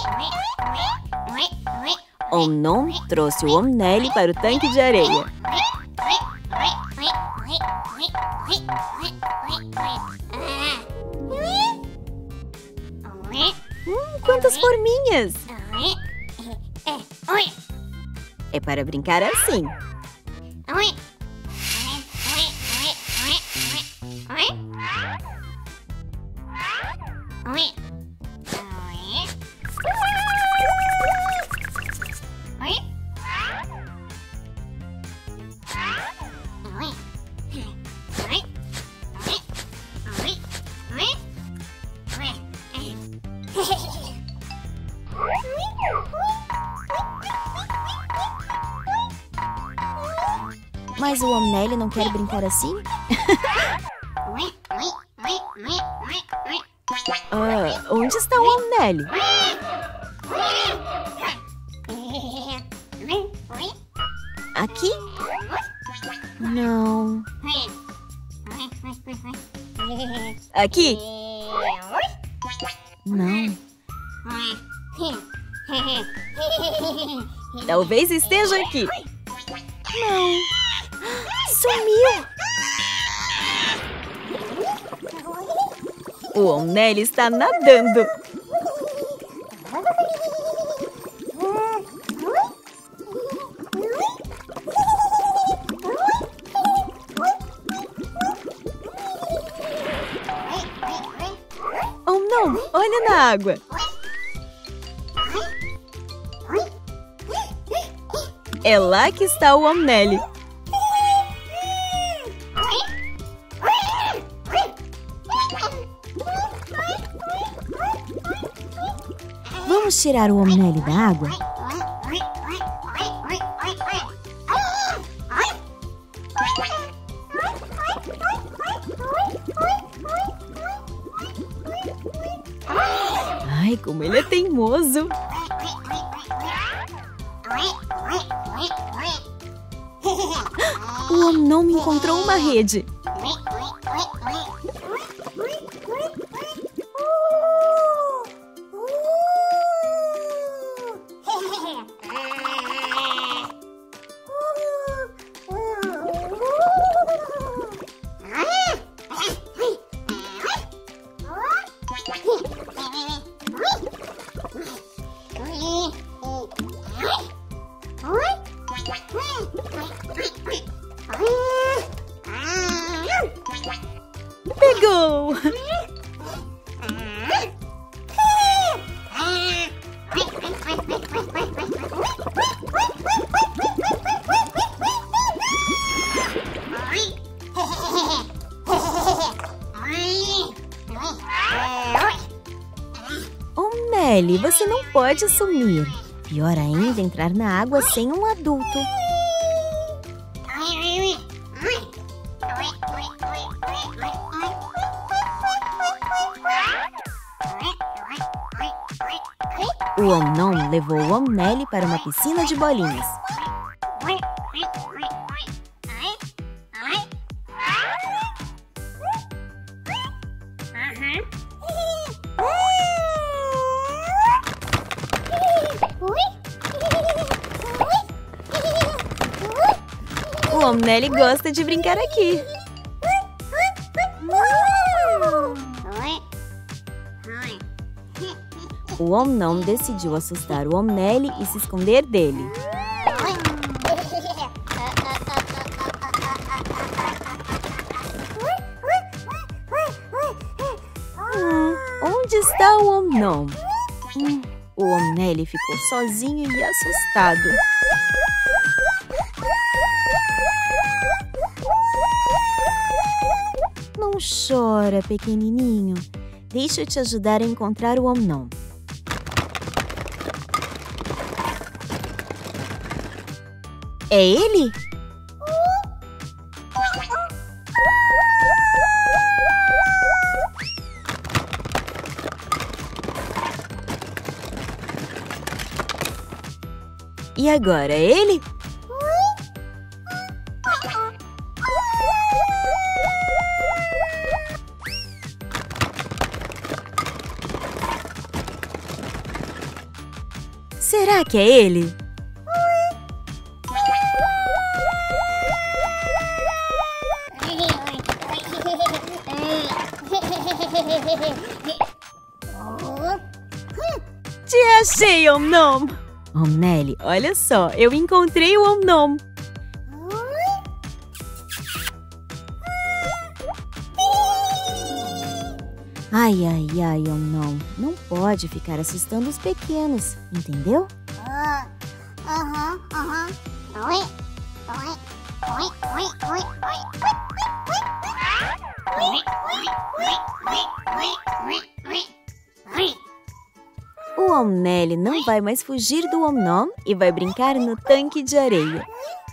Omnom trouxe o Omnelli para o tanque de areia. Quantas forminhas! É para brincar assim. Mas o Omnelli não quer brincar assim? Onde está o Omnelli? Aqui? Não. Aqui? Não. Talvez esteja aqui. Não. Sumiu! O Omnelli está nadando. Oh, não! Olha na água. É lá que está o Omnelli. Vamos tirar o Omnelli da água? Ai, como ele é teimoso! O Omnom encontrou uma rede. Pegou! Omnelli, você não pode sumir. Pior ainda, entrar na água sem um adulto. O Omnom levou o Omnelli para uma piscina de bolinhas. O Omnelli gosta de brincar aqui. O Omnom decidiu assustar o Omnelli e se esconder dele. Onde está o Omnom? O Omnelli ficou sozinho e assustado. Não chora, pequenininho. Deixa eu te ajudar a encontrar o Omnom. É ele? E agora, é ele? Será que é ele? Te achei, Om-Nom! Om-Nelly, olha só, eu encontrei o Om-Nom! Ai, ai, ai, Om-Nom, não pode ficar assustando os pequenos, entendeu? O Om-Nelly não vai mais fugir do Om-Nom e vai brincar no tanque de areia.